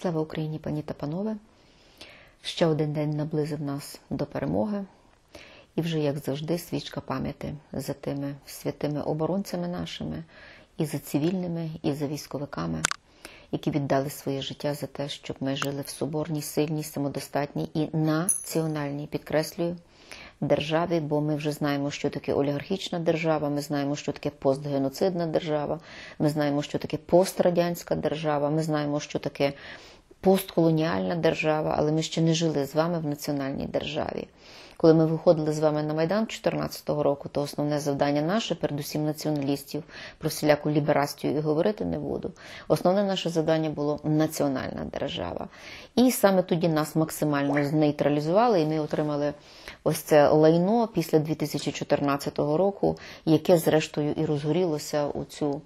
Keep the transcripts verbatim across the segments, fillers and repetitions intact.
Слава Україні, пані та панове! Ще один день наблизив нас до перемоги. І вже, як завжди, свічка пам'яті за тими святими оборонцями нашими, і за цивільними, і за військовиками, які віддали своє життя за те, щоб ми жили в соборній, сильній, самодостатній і національній, підкреслюю, державі, бо ми вже знаємо, що таке олігархічна держава, ми знаємо, що таке постгеноцидна держава, ми знаємо, що таке пострадянська держава, ми знаємо, що таке постколоніальна держава, але ми ще не жили з вами в національній державі. Коли ми виходили з вами на Майдан дві тисячі чотирнадцятого року, то основне завдання наше, передусім націоналістів, про всіляку ліберастію і говорити не буду. Основне наше завдання було національна держава. І саме тоді нас максимально знейтралізували, і ми отримали ось це лайно після дві тисячі чотирнадцятого року, яке зрештою і розгорілося у цю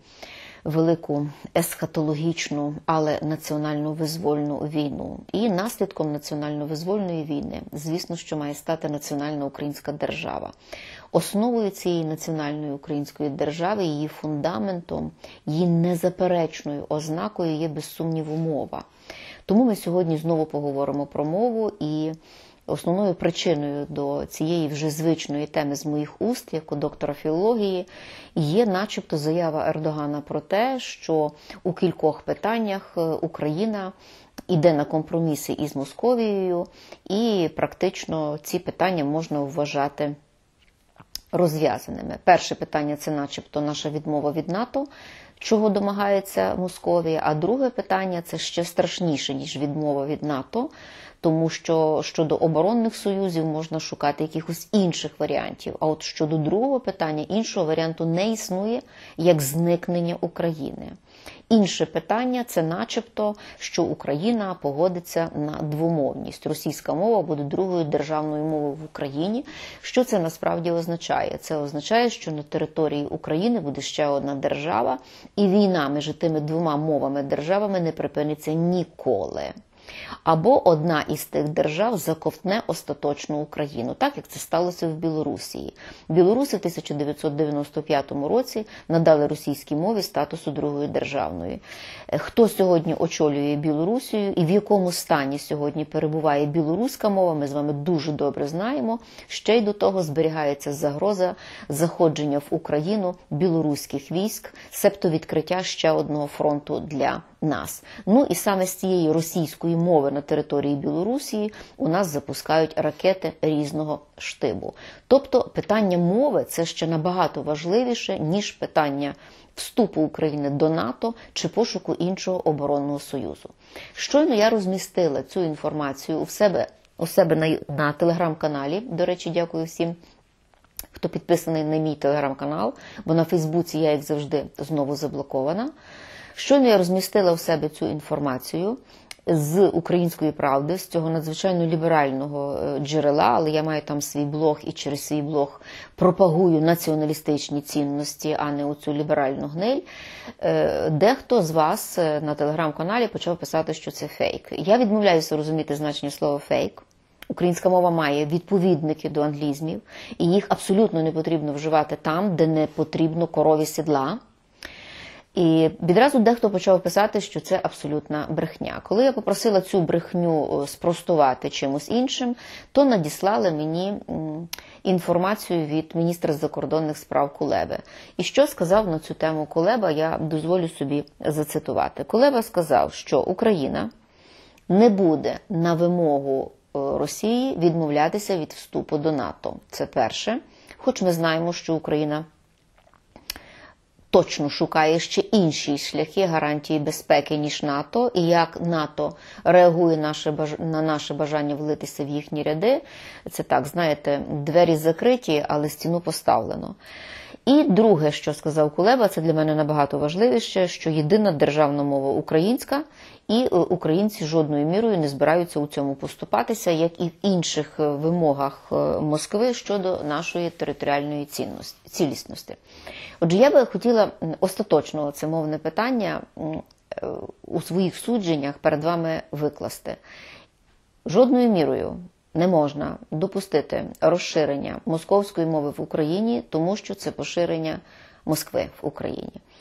велику есхатологічну, але національно-визвольну війну. І наслідком національно-визвольної війни, звісно, що має стати національна українська держава. Основою цієї національної української держави, її фундаментом, її незаперечною ознакою є, без сумніву, мова. Тому ми сьогодні знову поговоримо про мову, і основною причиною до цієї вже звичної теми з моїх уст, як у доктора філології, є начебто заява Ердогана про те, що у кількох питаннях Україна йде на компроміси із Московією, і практично ці питання можна вважати розв'язаними. Перше питання – це начебто наша відмова від НАТО, чого домагається Московія, а друге питання – це ще страшніше, ніж відмова від НАТО, тому що щодо оборонних союзів можна шукати якихось інших варіантів. А от щодо другого питання, іншого варіанту не існує, як зникнення України. Інше питання – це начебто, що Україна погодиться на двомовність. Російська мова буде другою державною мовою в Україні. Що це насправді означає? Це означає, що на території України буде ще одна держава, і війна між тими двома мовами-державами не припиниться ніколи. Або одна із тих держав заковтне остаточно Україну, так як це сталося в Білорусі. Білоруси в тисяча дев'ятсот дев'яносто п'ятому році надали російській мові статусу другої державної. Хто сьогодні очолює Білорусію і в якому стані сьогодні перебуває білоруська мова, ми з вами дуже добре знаємо. Ще й до того зберігається загроза заходження в Україну білоруських військ, себто відкриття ще одного фронту для нас. Ну і саме з цієї російської мови на території Білорусі у нас запускають ракети різного штибу. Тобто питання мови – це ще набагато важливіше, ніж питання вступу України до НАТО чи пошуку іншого оборонного союзу. Щойно я розмістила цю інформацію у себе, у себе на, на телеграм-каналі. До речі, дякую всім, хто підписаний на мій телеграм-канал, бо на Фейсбуці я, як завжди, знову заблокована. Щойно я розмістила у себе цю інформацію з «Української правди», з цього надзвичайно ліберального джерела, але я маю там свій блог і через свій блог пропагую націоналістичні цінності, а не оцю ліберальну гниль. Дехто з вас на телеграм-каналі почав писати, що це фейк. Я відмовляюся розуміти значення слова «фейк». Українська мова має відповідники до англізмів, і їх абсолютно не потрібно вживати там, де не потрібно корові сідла. І відразу дехто почав писати, що це абсолютна брехня. Коли я попросила цю брехню спростувати чимось іншим, то надіслали мені інформацію від міністра закордонних справ Кулеби. І що сказав на цю тему Кулеба, я дозволю собі зацитувати. Кулеба сказав, що Україна не буде на вимогу Росії відмовлятися від вступу до НАТО. Це перше. Хоч ми знаємо, що Україна точно шукає ще інші шляхи гарантії безпеки, ніж НАТО, і як НАТО реагує на наше бажання влитися в їхні ряди. Це так, знаєте, двері закриті, але стіну поставлено. І друге, що сказав Кулеба, це для мене набагато важливіше, що єдина державна мова українська, і українці жодною мірою не збираються у цьому поступатися, як і в інших вимогах Москви щодо нашої територіальної цілісності. Отже, я би хотіла остаточно це мовне питання у своїх судженнях перед вами викласти. Жодною мірою не можна допустити розширення московської мови в Україні, тому що це поширення Москви в Україні.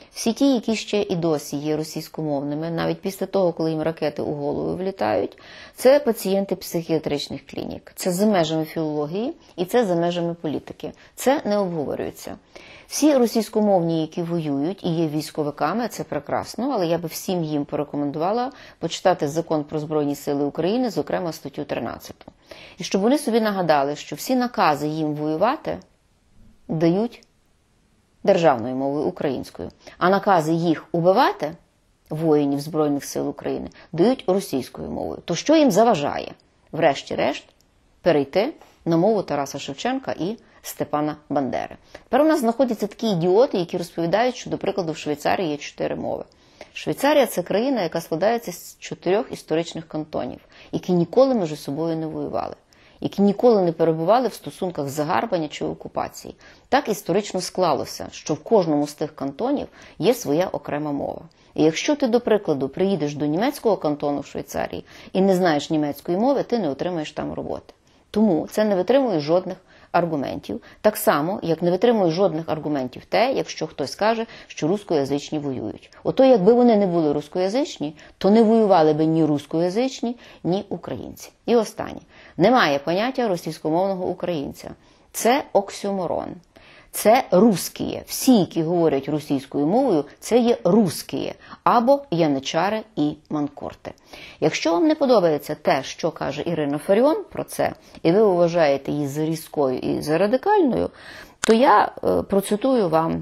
Всі ті, які ще і досі є російськомовними, навіть після того, коли їм ракети у голову влітають, це пацієнти психіатричних клінік. Це за межами філології і це за межами політики. Це не обговорюється. Всі російськомовні, які воюють і є військовиками, це прекрасно, але я би всім їм порекомендувала почитати Закон про Збройні Сили України, зокрема статтю тринадцяту. І щоб вони собі нагадали, що всі накази їм воювати дають державною мовою, українською, а накази їх убивати, воїнів Збройних Сил України, дають російською мовою. То що їм заважає, врешті-решт, перейти на мову Тараса Шевченка і Степана Бандери? Тепер у нас знаходяться такі ідіоти, які розповідають, що, до прикладу, в Швейцарії є чотири мови. Швейцарія – це країна, яка складається з чотирьох історичних кантонів, які ніколи між собою не воювали, які ніколи не перебували в стосунках загарбання чи окупації. Так історично склалося, що в кожному з тих кантонів є своя окрема мова. І якщо ти, до прикладу, приїдеш до німецького кантону в Швейцарії і не знаєш німецької мови, ти не отримаєш там роботи. Тому це не витримує жодних аргументів. Так само, як не витримує жодних аргументів те, якщо хтось каже, що рускоязичні воюють. Ото якби вони не були рускоязичні, то не воювали би ні рускоязичні, ні українці. І останнє. Немає поняття російськомовного українця. Це оксюморон. Це русскіє. Всі, які говорять російською мовою, це є русскіє. Або яничари і манкорти. Якщо вам не подобається те, що каже Ірина Фаріон про це, і ви вважаєте її за різкою і за радикальною, то я е, процитую вам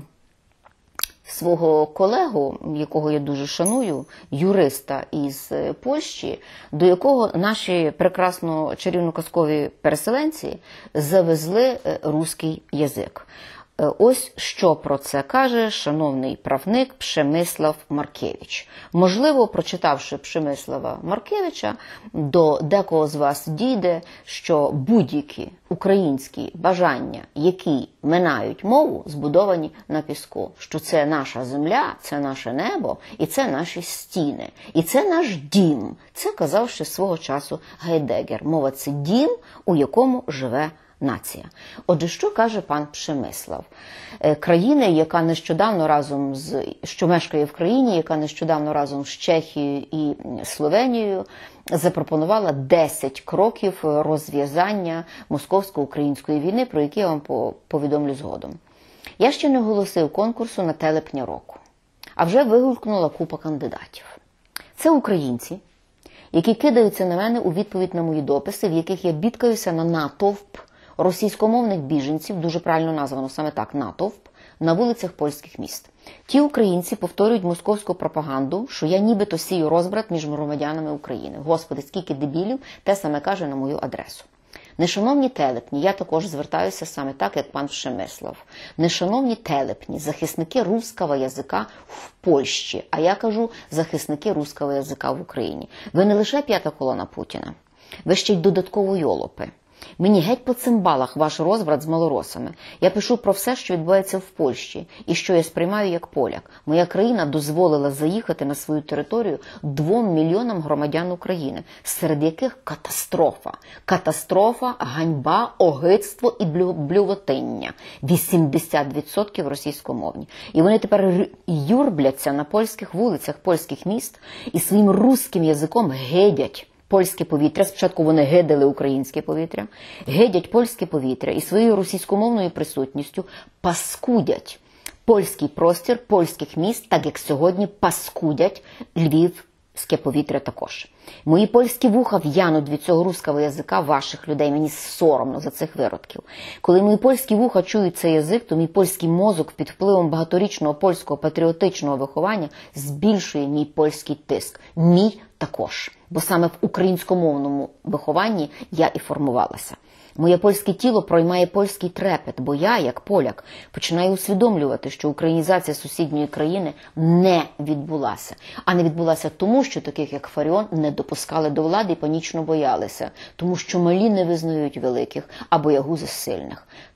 свого колегу, якого я дуже шаную, юриста із Польщі, до якого наші прекрасно чарівно-казкові переселенці завезли русський язик. Ось що про це каже шановний правник Пшемислав Маркевич. Можливо, прочитавши Пшемислава Маркевича, до декого з вас дійде, що будь-які українські бажання, які минають мову, збудовані на піску. Що це наша земля, це наше небо, і це наші стіни, і це наш дім. Це казав ще свого часу Гайдеггер. Мова – це дім, у якому живе нація. Отже, що каже пан Пшемислав? Країна, яка нещодавно разом з, що мешкає в країні, яка нещодавно разом з Чехією і Словенією запропонувала десять кроків розв'язання московсько-української війни, про які я вам повідомлю згодом. Я ще не оголосив конкурсу на телепня року, а вже вигукнула купа кандидатів. Це українці, які кидаються на мене у відповідь на мої дописи, в яких я бідкаюся на натовп російськомовних біженців, дуже правильно названо саме так, натовп, на вулицях польських міст. Ті українці повторюють московську пропаганду, що я нібито сію розбрат між громадянами України. Господи, скільки дебілів, те саме каже на мою адресу. Нешановні телепні, я також звертаюся саме так, як пан Пшемислав. Нешановні телепні, захисники русского язика в Польщі, а я кажу захисники русского язика в Україні. Ви не лише п'ята колона Путіна, ви ще й додатково йолопи. Мені геть по цимбалах ваш розбрат з малоросами. Я пишу про все, що відбувається в Польщі, і що я сприймаю як поляк. Моя країна дозволила заїхати на свою територію двом мільйонам громадян України, серед яких катастрофа. Катастрофа, ганьба, огидство і блювотиння. вісімдесят відсотків російськомовні. І вони тепер юрбляться на польських вулицях польських міст і своїм русським язиком гидять польське повітря. Спочатку вони гидали українське повітря, гидять польське повітря і своєю російськомовною присутністю паскудять польський простір польських міст, так як сьогодні паскудять львівське повітря також. Мої польські вуха в'януть від цього русского язика ваших людей. Мені соромно за цих виродків. Коли мої польські вуха чують цей язик, то мій польський мозок під впливом багаторічного польського патріотичного виховання збільшує мій польський тиск. Мій також. Бо саме в українськомовному вихованні я і формувалася. Моє польське тіло проймає польський трепет, бо я, як поляк, починаю усвідомлювати, що українізація сусідньої країни не відбулася. А не відбулася тому, що таких, як Фаріон, не допускали до влади і панічно боялися. Тому що малі не визнають великих, а боягузи сильних.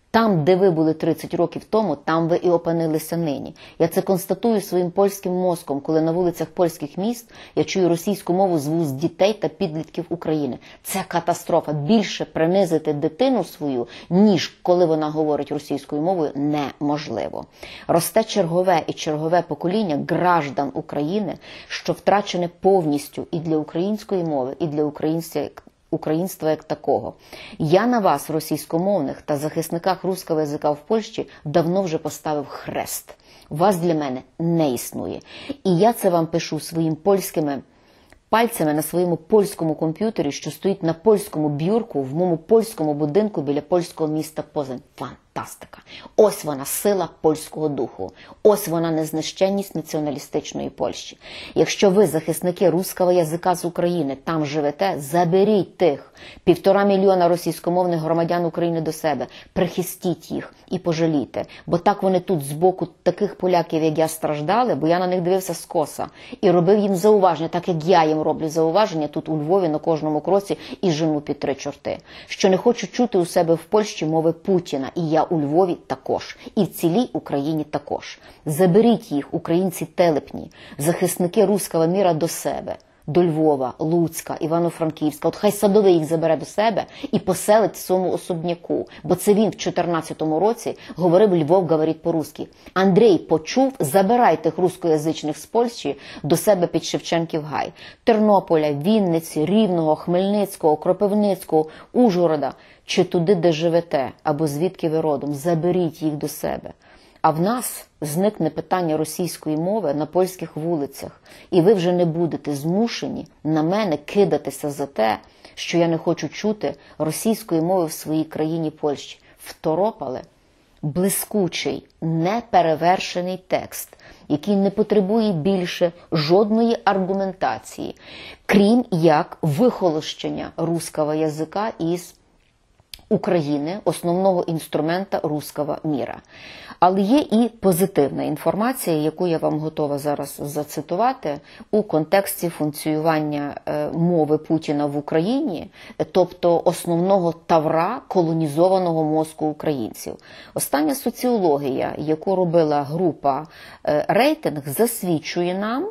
Там, де ви були тридцять років тому, там ви і опинилися нині. Я це констатую своїм польським мозком, коли на вулицях польських міст я чую російську мову з вуст дітей та підлітків України. Це катастрофа. Більше принизити дитину свою, ніж коли вона говорить російською мовою, неможливо. Росте чергове і чергове покоління граждан України, що втрачене повністю і для української мови, і для української українства як такого. Я на вас, російськомовних та захисниках руського язика в Польщі, давно вже поставив хрест. Вас для мене не існує. І я це вам пишу своїм польськими пальцями на своєму польському комп'ютері, що стоїть на польському бюрку в моєму польському будинку біля польського міста Позань. Фантастика! Ось вона сила польського духу. Ось вона незнищенність націоналістичної Польщі. Якщо ви, захисники руського язика з України, там живете, заберіть тих півтора мільйона російськомовних громадян України до себе, прихистіть їх і пожалійте. Бо так вони тут з боку таких поляків, як я, страждали, бо я на них дивився скоса і робив їм зауваження, так як я їм роблю зауваження тут у Львові на кожному кроці і жену під три чорти. Що не хочу чути у себе в Польщі мови Путіна, і я у Львові також, і в цілій Україні також. Заберіть їх, українці телепні, захисники руського міра до себе, до Львова, Луцька, Івано-Франківська. От хай Садовий їх забере до себе і поселить в своєму особняку, бо це він в чотирнадцятому році говорив «Львов говорить по-русски». Андрій почув, забирай тих рускоязичних з Польщі до себе під Шевченків гай. Тернополя, Вінниці, Рівного, Хмельницького, Кропивницького, Ужгорода, чи туди, де живете, або звідки ви родом, заберіть їх до себе. А в нас зникне питання російської мови на польських вулицях, і ви вже не будете змушені на мене кидатися за те, що я не хочу чути російської мови в своїй країні Польщі. Второпале блискучий, неперевершений текст, який не потребує більше жодної аргументації, крім як вихолощення руського язика із України, основного інструмента руського міра. Але є і позитивна інформація, яку я вам готова зараз зацитувати у контексті функціонування мови Путіна в Україні, тобто основного тавра колонізованого мозку українців. Остання соціологія, яку робила група «Рейтинг», засвідчує нам,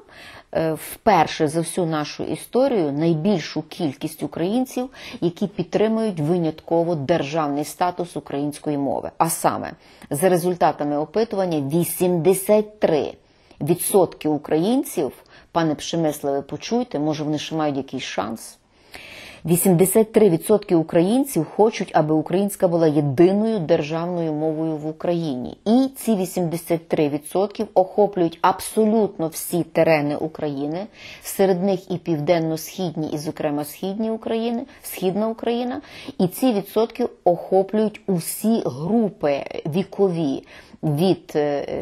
вперше за всю нашу історію найбільшу кількість українців, які підтримують винятково державний статус української мови. А саме, за результатами опитування, вісімдесят три відсотки українців, пане Пшемиславе, почуйте, може вони ще мають якийсь шанс, вісімдесят три відсотки українців хочуть, аби українська була єдиною державною мовою в Україні. І ці вісімдесят три відсотки охоплюють абсолютно всі терени України, серед них і південно-східні, і, зокрема, східні України, східна Україна. І ці відсотки охоплюють усі групи вікові, від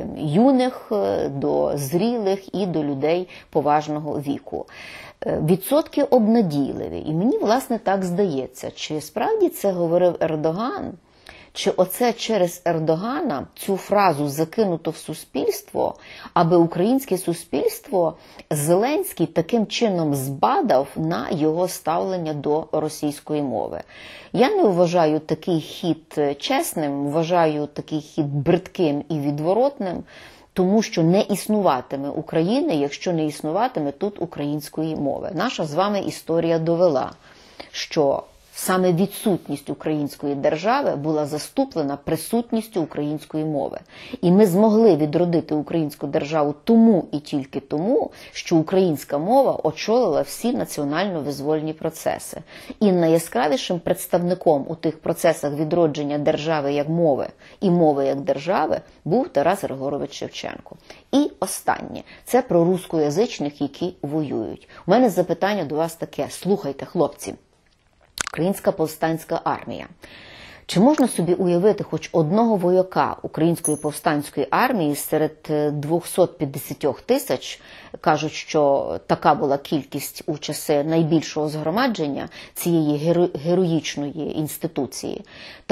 юних до зрілих і до людей поважного віку. Відсотки обнадійливі. І мені, власне, так здається, чи справді це говорив Ердоган, чи оце через Ердогана цю фразу закинуто в суспільство, аби українське суспільство Зеленський таким чином збадав на його ставлення до російської мови. Я не вважаю такий хід чесним, вважаю такий хід бридким і відворотним, тому що не існуватиме України, якщо не існуватиме тут української мови. Наша з вами історія довела, що саме відсутність української держави була заступлена присутністю української мови. І ми змогли відродити українську державу тому і тільки тому, що українська мова очолила всі національно-визвольні процеси. І найяскравішим представником у тих процесах відродження держави як мови і мови як держави був Тарас Григорович Шевченко. І останнє. Це про рускоязичних, які воюють. У мене запитання до вас таке. Слухайте, хлопці. Українська повстанська армія. Чи можна собі уявити хоч одного вояка Української повстанської армії серед двохсот п'ятдесят тисяч, кажуть, що така була кількість у часи найбільшого згромадження цієї геро... героїчної інституції. Так от,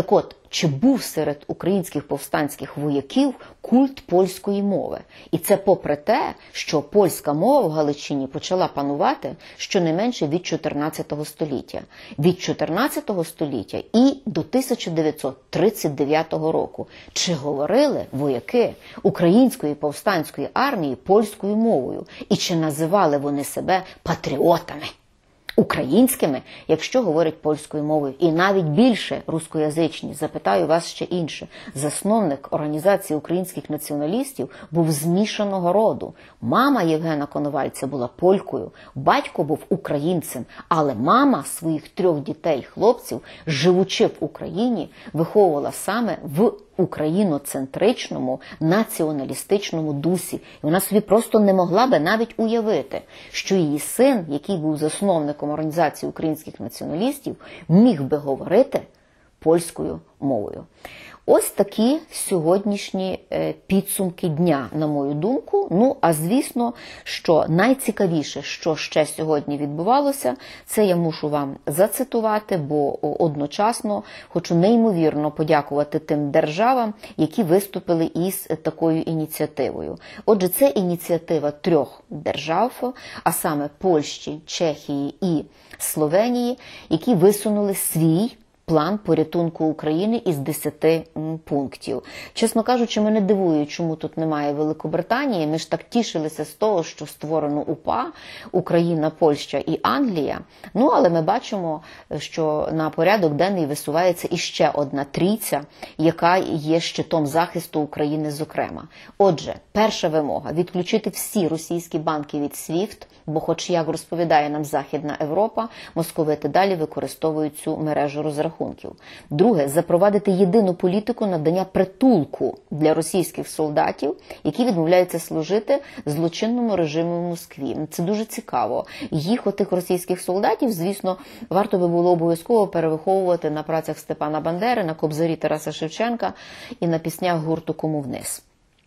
чи був серед українських повстанських вояків культ польської мови. І це попри те, що польська мова в Галичині почала панувати щонайменше від чотирнадцятого століття. Від чотирнадцятого століття і до тисяча дев'ятсот тридцять дев'ятого року. Чи говорили вояки української повстанської армії польською мовою? І чи називали вони себе патріотами? Українськими, якщо говорять польською мовою, і навіть більше рускоязичні. Запитаю вас ще інше. Засновник організації українських націоналістів був змішаного роду. Мама Євгена Коновальця була полькою, батько був українцем, але мама своїх трьох дітей, хлопців, живучи в Україні, виховувала саме в україноцентричному, націоналістичному дусі. І вона собі просто не могла би навіть уявити, що її син, який був засновником організації українських націоналістів, міг би говорити польською мовою. Ось такі сьогоднішні підсумки дня, на мою думку. Ну, а звісно, що найцікавіше, що ще сьогодні відбувалося, це я мушу вам зацитувати, бо одночасно хочу неймовірно подякувати тим державам, які виступили із такою ініціативою. Отже, це ініціатива трьох держав, а саме Польщі, Чехії і Словенії, які висунули свій план порятунку України із десяти пунктів. Чесно кажучи, мене дивує, чому тут немає Великобританії. Ми ж так тішилися з того, що створено УПА, Україна, Польща і Англія. Ну, але ми бачимо, що на порядок денний висувається іще одна трійця, яка є щитом захисту України зокрема. Отже, перша вимога – відключити всі російські банки від свіфт, бо хоч як розповідає нам Західна Європа, московити далі використовують цю мережу розрахунків. Друге, запровадити єдину політику надання притулку для російських солдатів, які відмовляються служити злочинному режиму в Москві. Це дуже цікаво. Їх, отих російських солдатів, звісно, варто би було обов'язково перевиховувати на працях Степана Бандери, на кобзарі Тараса Шевченка і на піснях гурту «Кому вниз».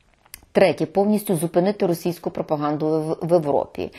Третє, повністю зупинити російську пропаганду в Європі.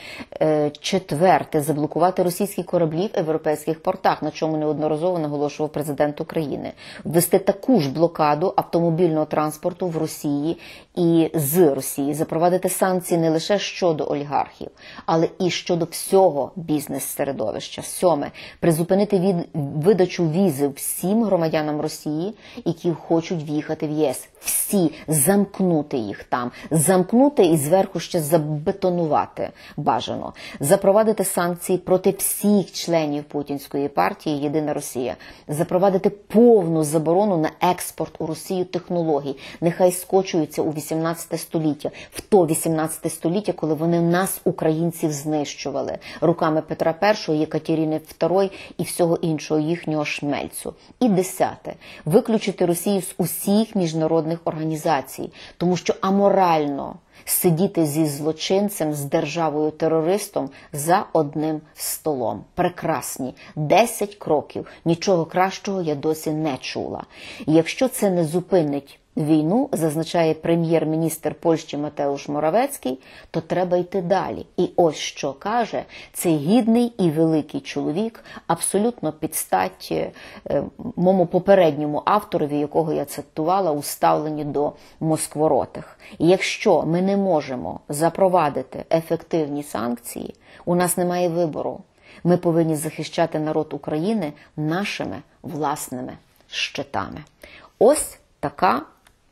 Четверте, заблокувати російські кораблі в європейських портах, на чому неодноразово наголошував президент України. Ввести таку ж блокаду автомобільного транспорту в Росії і з Росії. Запровадити санкції не лише щодо олігархів, але і щодо всього бізнес-середовища. Сьоме, призупинити від... видачу візи всім громадянам Росії, які хочуть в'їхати в ЄС. Всі, замкнути їх там. Замкнути і зверху ще забетонувати бажано. Запровадити санкції проти всіх членів путінської партії «Єдина Росія». Запровадити повну заборону на експорт у Росію технологій. Нехай скочуються у вісімнадцяте століття. В то вісімнадцяте століття, коли вони нас, українців, знищували. Руками Петра Першого, Єкатерини Второї і всього іншого їхнього шмельцу. І десяте. Виключити Росію з усіх міжнародних організацій. Тому що аморально сидіти зі злочинцем, з державою-терористом за одним столом. Прекрасні. Десять кроків. Нічого кращого я досі не чула. І якщо це не зупинить війну, зазначає прем'єр-міністр Польщі Матеуш Моравецький, то треба йти далі. І ось що каже цей гідний і великий чоловік, абсолютно під стать е, моєму попередньому авторові, якого я цитувала у ставленні до москворотих. І якщо ми не можемо запровадити ефективні санкції, у нас немає вибору. Ми повинні захищати народ України нашими власними щитами. Ось така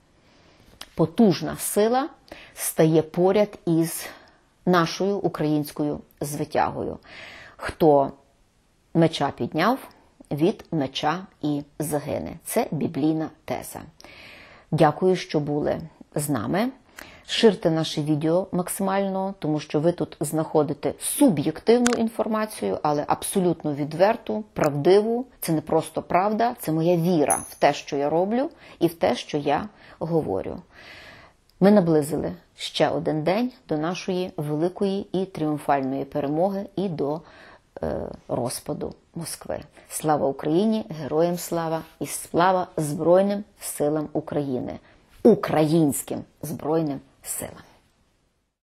потужна сила стає поряд із нашою українською звитягою. Хто меча підняв, від меча і загине. Це біблійна теза. Дякую, що були з нами. Ширте наше відео максимально, тому що ви тут знаходите суб'єктивну інформацію, але абсолютно відверту, правдиву. Це не просто правда, це моя віра в те, що я роблю і в те, що я говорю. Ми наблизили ще один день до нашої великої і тріумфальної перемоги і до е, розпаду Москви. Слава Україні, героям слава і слава Збройним силам України. Українським Збройним силам.